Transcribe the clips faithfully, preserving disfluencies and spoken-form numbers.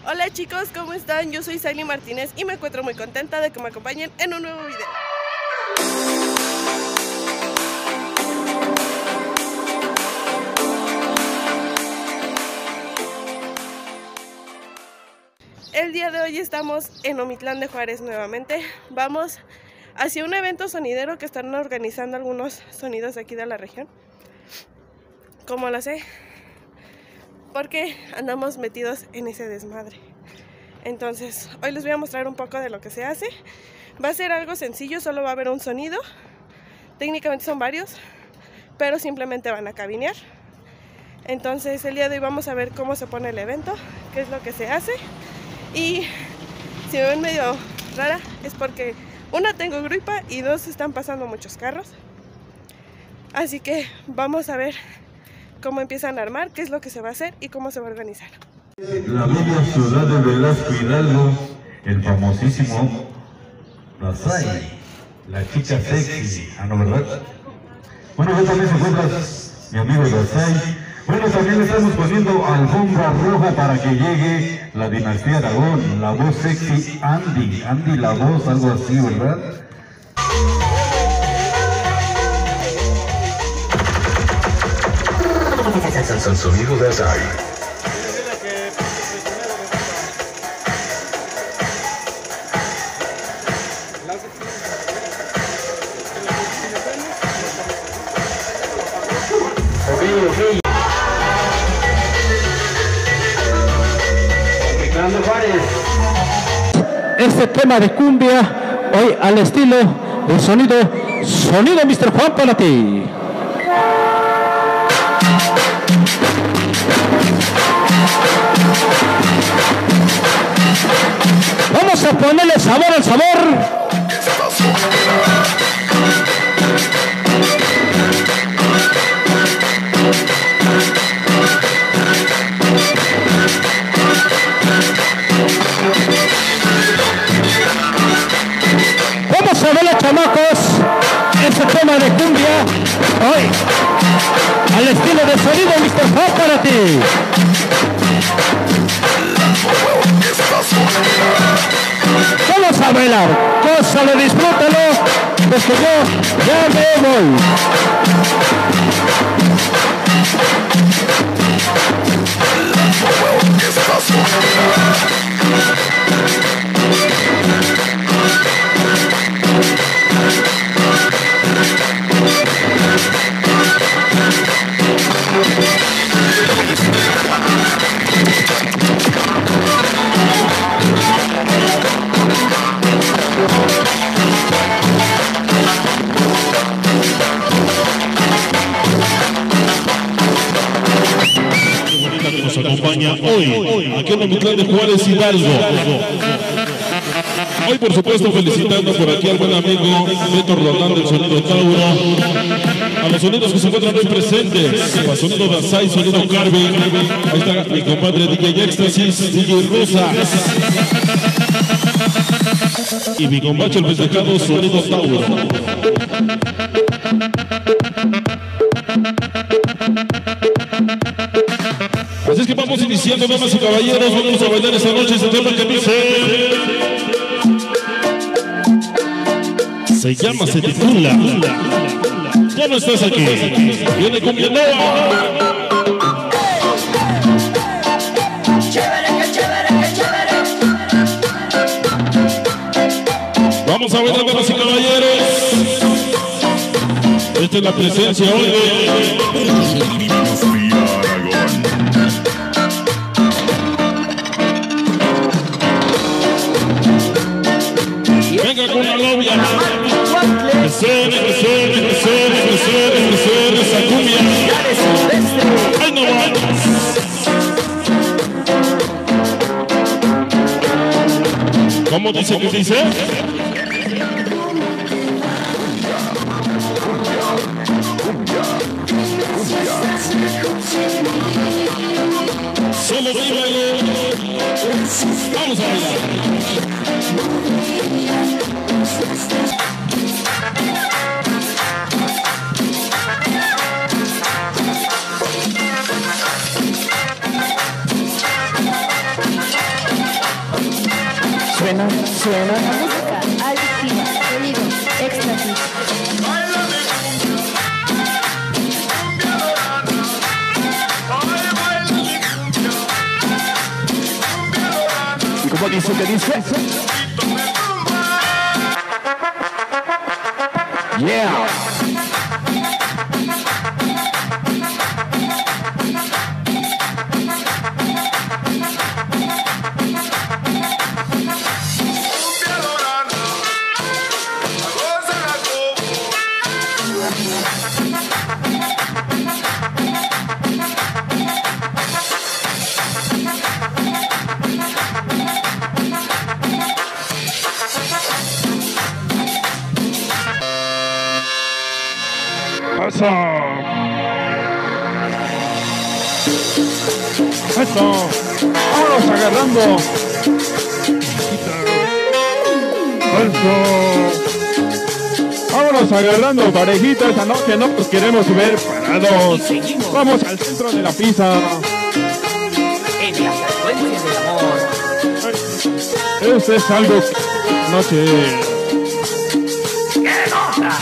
Hola chicos, ¿cómo están? Yo soy Sally Martínez y me encuentro muy contenta de que me acompañen en un nuevo video. El día de hoy estamos en Omitlán de Juárez nuevamente. Vamos hacia un evento sonidero que están organizando algunos sonidos de aquí de la región. ¿Cómo lo sé? Porque andamos metidos en ese desmadre. Entonces, hoy les voy a mostrar un poco de lo que se hace. Va a ser algo sencillo, solo va a haber un sonido. Técnicamente son varios, pero simplemente van a cabinear. Entonces, el día de hoy vamos a ver cómo se pone el evento, qué es lo que se hace. Y si me ven medio rara, es porque una, tengo gripa y dos, están pasando muchos carros. Así que vamos a ver cómo empiezan a armar, qué es lo que se va a hacer y cómo se va a organizar. La bella ciudad de Velasco Hidalgo, el famosísimo Dasai, la chica sexy, ah no, ¿verdad? Bueno, ya también se encuentra mi amigo Dasai. Bueno, también le estamos poniendo alfombra roja para que llegue la dinastía Aragón, la voz sexy Andy, Andy la voz, algo así, ¿verdad? El sonido de Dasai. Este tema de cumbia, hoy al estilo del sonido, sonido mister Juan para ti. Vamos a ponerle sabor al sabor. Vamos a ver, chamacos, este tema de cumbia, hoy, al estilo de sonido mister Juan para ti. Vamos a bailar, gózalo, disfrútalo, porque yo ya me voy. Nos acompaña hoy, aquí en Omitlán de Juárez, Hidalgo. Hoy, por supuesto, felicitando por aquí al buen amigo Beto Rolando, el sonido Tauro. A los sonidos que se encuentran hoy presentes, a sonido Dasai, sonido Carvin. Ahí está mi compadre D J Éxtasis, D J Rosa. Y mi combacho el festejado, sonido Tauro. Así es que vamos iniciando, damas y caballeros, vamos a bailar esta noche este tema que dice... Se llama, se titula... Ya no estás aquí, viene con Villanueva. Vamos a bailar, damas y caballeros. Esta es la presencia hoy de... Venga con la novia, que suene, que suene, que suene, que suene, que suene esa cumbia. Ay, no va. ¿Cómo dice que dice? Solo baila. Vamos a bailar. suena, suena. Música adictiva, sonido, éxtasis. ¿Y cómo dice que dice? Yeah. Eso. Eso. Vámonos agarrando. Eso. Vámonos agarrando parejita esta noche, no nos queremos ver parados. Vamos al centro de la pista. En la frecuencia del amor. Este es algo noche. ¡Qué nota!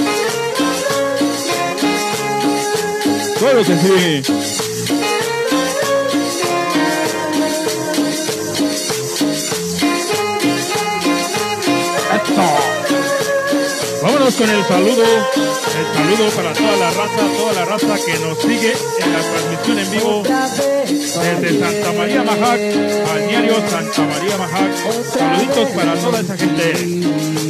Claro que sí. Esto. Vámonos con el saludo. El saludo para toda la raza, toda la raza que nos sigue en la transmisión en vivo desde Santa María Majac al diario Santa María Majac. Saluditos para toda esa gente.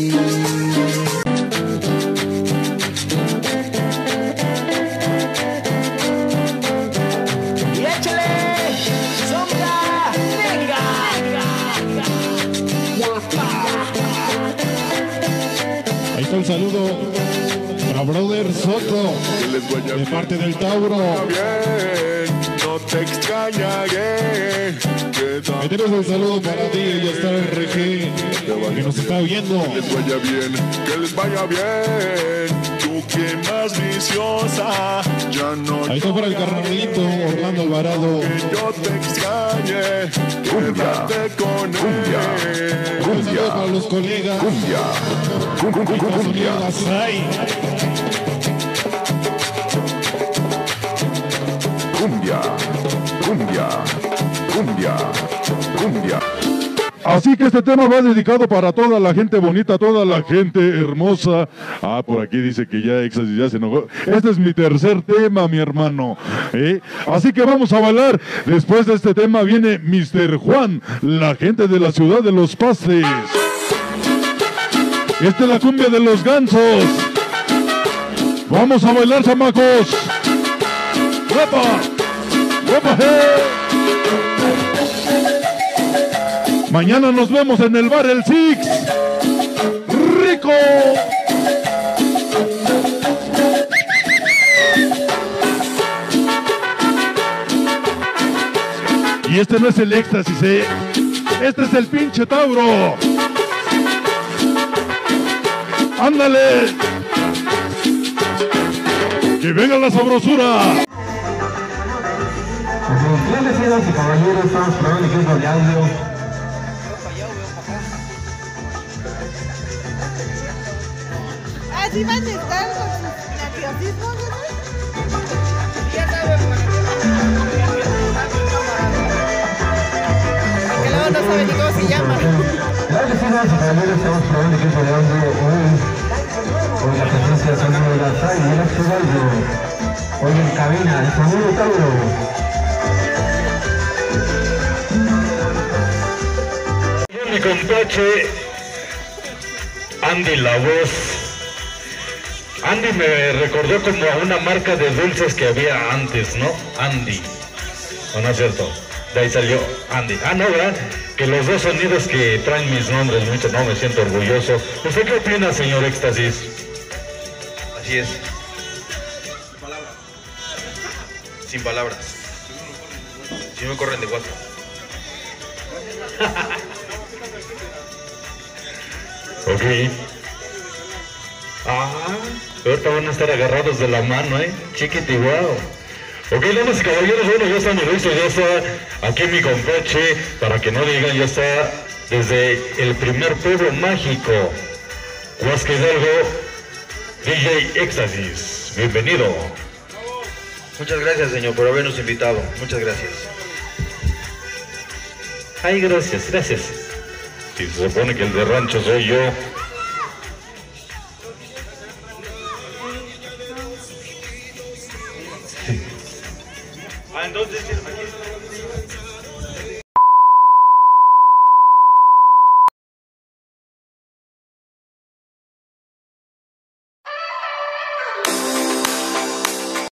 Ahí está el saludo para Brother Soto, de parte del Tauro. No te extrañaré. Ahí tenemos el saludo para ti, ya está el R G, que nos está viendo. Que les vaya bien, que les vaya bien. Tú que más viciosa, ya no. Ahí está para el carnalito Orlando Alvarado. Que yo te extrañe, quédate con él. Un saludo para los colegas. Cumbia, cumbia, cumbia. Cumbia, cumbia, cumbia, cumbia. Así que este tema va dedicado para toda la gente bonita, toda la gente hermosa. Ah, por aquí dice que ya Éxtasis ya se enojó. Este es mi tercer tema, mi hermano. ¿Eh? Así que vamos a bailar. Después de este tema viene mister Juan, la gente de la ciudad de los pastes. Esta es la cumbia de los gansos. Vamos a bailar, chamacos. ¡Guapa! ¡Guapa! ¡Eh! Mañana nos vemos en el bar El Six. ¡Rico! Y este no es el éxtasis, ¿eh? Este es el pinche Tauro. ¡Ándale! ¡Que venga la sabrosura! Bien, señoras y caballeros, estamos probando el equipo de audio. Así van a estar con sus nerviosismos, ¿verdad? Ya saben por qué. Porque luego no saben ni cómo se llama. Bien, señoras y caballeros, estamos probando el equipo de audio hoy. Hoy la presencia de Sonido de la Sai y el Exo Audio. Hoy en cabina, el Sonido Tauro. Mi compadre Andy La Voz. Andy me recordó como a una marca de dulces que había antes, ¿no? Andy. ¿O no es cierto? De ahí salió Andy. Ah, no, ¿verdad? Que los dos sonidos que traen mis nombres, mucho, no, me siento orgulloso. ¿Usted qué opina, señor Éxtasis? Así es. Sin palabras. Si no me corren de WhatsApp. Ok. Ah, ahorita van a estar agarrados de la mano, ¿eh? Chiquiti, wow. Ok, damas y caballeros, bueno, ya estamos listos, ya está aquí mi compadre, para que no digan, ya está desde el primer pueblo mágico, Huasca Hidalgo, D J Éxtasis. Bienvenido. Muchas gracias, señor, por habernos invitado. Muchas gracias. Ay, gracias, gracias. Si se supone que el de rancho soy yo. Ah, entonces, aquí está.